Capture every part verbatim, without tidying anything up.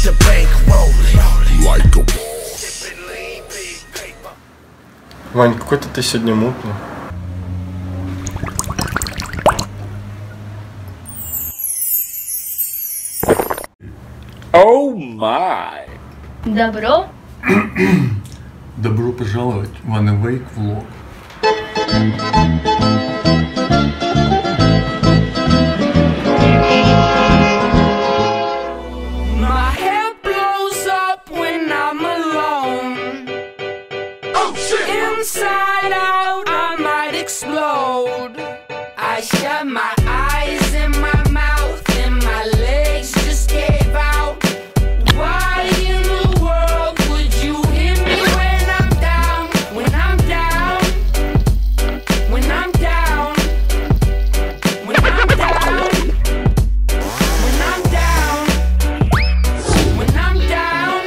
Вань, какой-то ты сегодня мутный. Оу май! Добро? Добро пожаловать в Анэвейк влог. Inside out, I might explode. I shut my eyes and my mouth and my legs just gave out. Why in the world would you hit me when I'm down? When I'm down? When I'm down? When I'm down? When I'm down? When I'm down?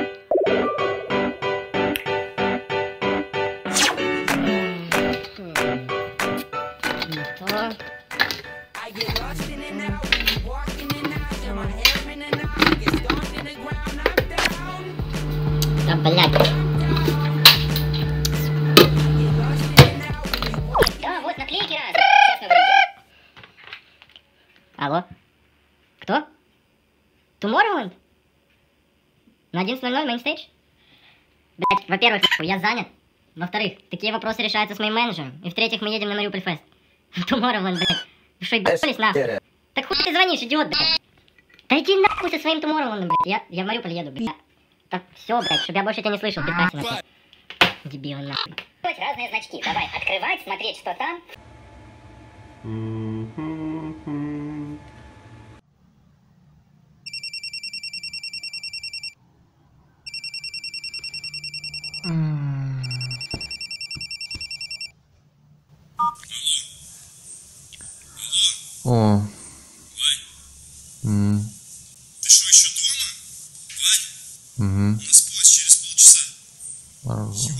I get lost in and out, walking in and out, and my hair in and out, I get stomped in the ground, I'm down. Да, блядь. Да, вот наклейки раз. Сейчас мы выйдем. Алло? Кто? Tomorrowland? На одиннадцать ноль ноль мейнстейдж? Блядь, во-первых, я занят. Во-вторых, такие вопросы решаются с моим менеджером. И в-третьих, мы едем на Мариуполь Фест. Tomorrowland, блядь. Вы что, ебались нахуй? Так хуй ты звонишь, идиот, блядь? Да иди нахуй со своим Tomorrowland, блядь. Я, я в Мариуполь еду, блядь. Так, все, блядь, чтобы я больше тебя не слышал, пидайся нахуй. Дебил нахуй. Разные значки, давай, открывать, смотреть, что там. О. М. Ты что, еще дома? Вань? Угу. У нас поезд через полчаса. Ага.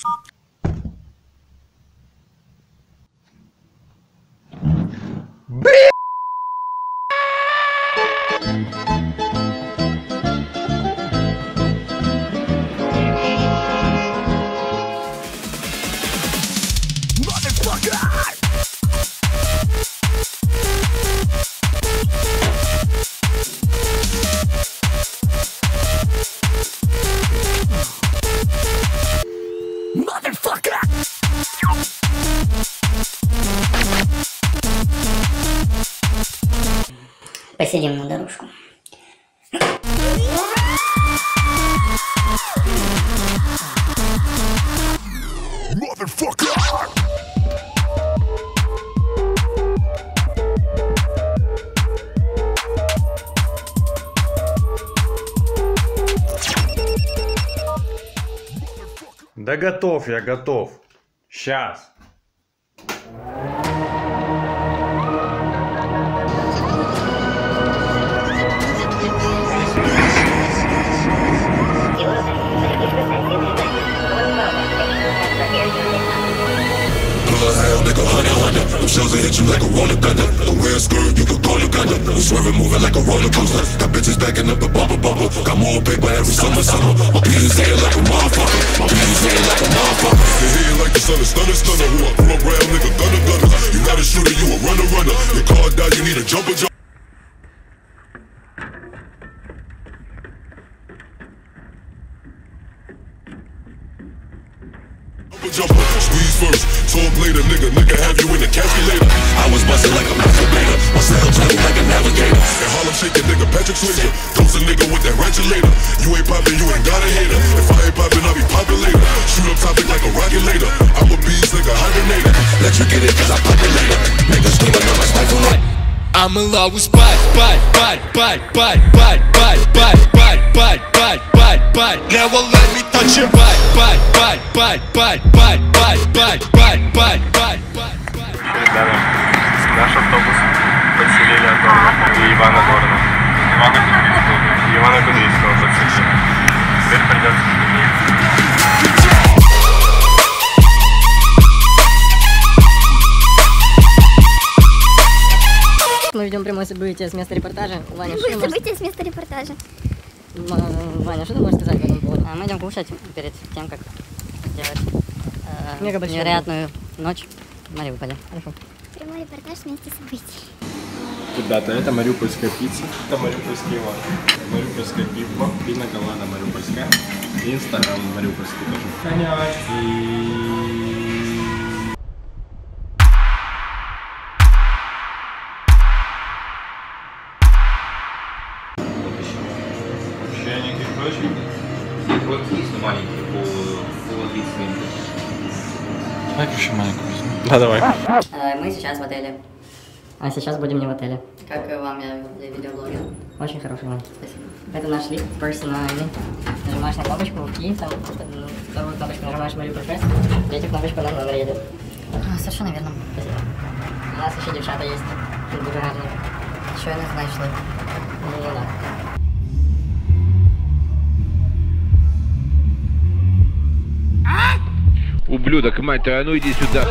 Посидим на дорожку. Да готов, я готов. Сейчас. Shells will hit you like a roller thunder. The weird skirt, you could call it thunder. We swerving, moving like a roller coaster. Got bitches backing up the bubble bubble. Got more paper every summer summer. My penis head like a motherfucker. My penis head like a motherfucker. They hitting like the sun, stunner stunner. Who I grew up around, nigga, gunner gunner. You not a shooter, you a runner runner. Your car died, you need a jumper jumper. Jumper, squeeze first, talk later, nigga, nigga have you in the calculator. I was bustin' like a masturbator, my style travel like a navigator. And Harlem shaking, nigga, Patrick Swayze. Toast a nigga with that ratchet later. You ain't poppin', you ain't got a hater. If I ain't poppin', I'll be poppin' later. Shoot up topic like a rocket later. I'm a beast, nigga, hibernator. Let you get it, cause I pop it later. Niggas screamin' on my stifle later. I'm in love with spot, spot, spot, spot, spot, spot, spot, spot, spot, spot, spot, spot, spot. Never let me touch your butt, butt, butt, butt, butt, butt, butt, butt, butt, butt, butt, butt. Ребята, наш автобус подселили от Горна и Ивана Горна. Ивана Кудрицкого. Ивана Кудрицкого подселили. Теперь придется сидеть. Мы ведем прямое событие с места репортажа. Ваня, Прямое событие с места репортажа. Ваня, что ты можешь сказать по этому поводу? Мы идем кушать перед тем, как делать э, невероятную ночь в Мариуполе. Хорошо. Прямой репортаж вместе событий. Ребята, это мариупольская пицца, это мариупольский лак, мариупольское пиво, пина колада мариупольская и инстаграм мариупольский тоже. Конячки. Ощущение каких очень? Вот есть, но маленький, полуотличный. Давай еще маленькую возьму. Да, давай. Мы сейчас в отеле. А сейчас будем не в отеле. Как вам я видеоблогер? Очень хороший вам. Спасибо. Это наш лифт персональный. Нажимаешь на кнопочку, и там вторую кнопочку нажимаешь Мариуполь Фест, третью кнопочку нам номер едет. А, совершенно верно. Спасибо. У нас еще девчата есть. Дуже гарні. Щойно знайшли. Ну да. Ублюдок, мать твою, а ну иди сюда.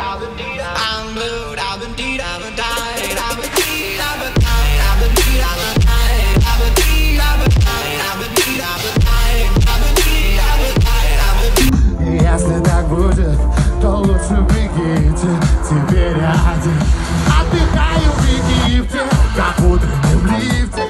Если так будет, то лучше бегите теперь один. Отдыхаю в Египте, как утренний в лифте.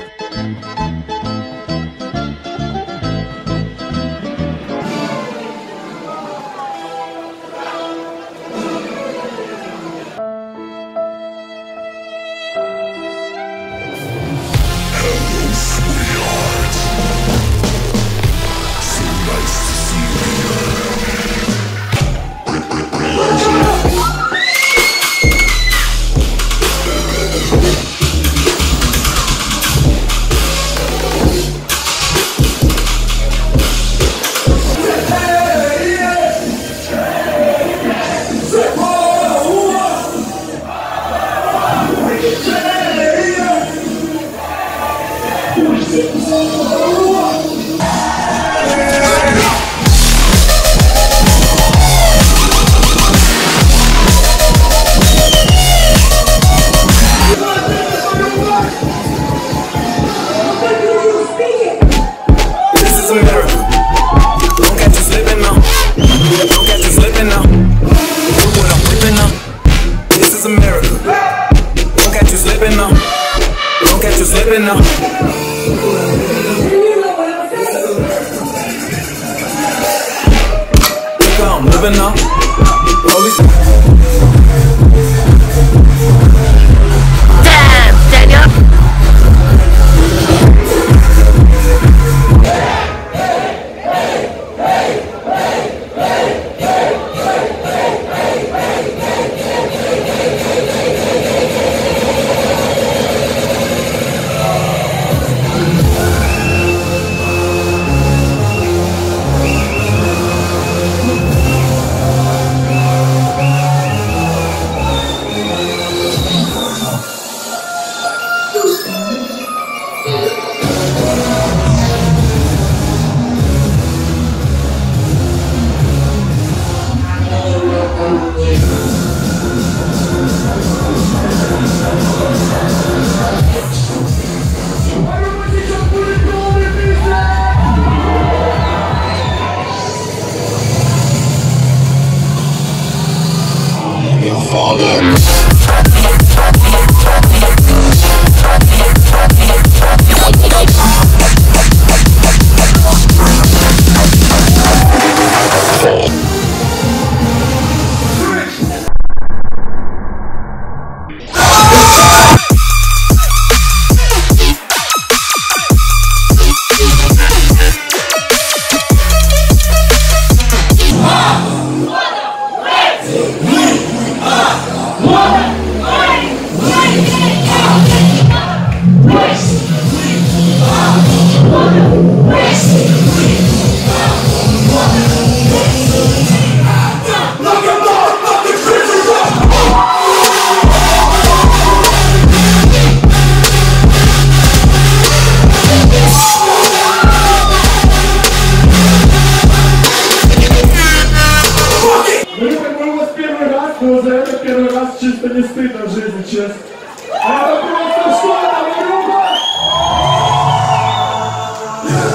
Но за это первый раз чисто не стыдно в жизни, честно. Это просто что-то, Мариуполь!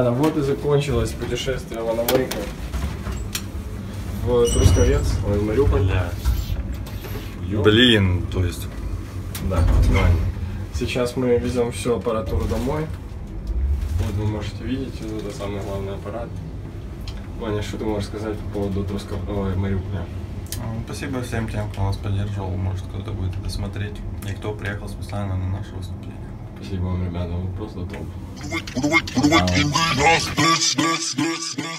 ребята, вот и закончилось путешествие в Аномейку. В Трусковец, ой, в Мариуполь. Блин, то есть. Да, нормально. Сейчас мы везем всю аппаратуру домой. Вот вы можете видеть, вот это самый главный аппарат. Ваня, что ты можешь сказать по поводу Трусков... Ой, Мариуполя? Спасибо всем тем, кто нас поддерживал. Может, кто-то будет это смотреть. И кто приехал специально на наше выступление. Спасибо вам, ребята, вы просто топ. Put away, put away, put away,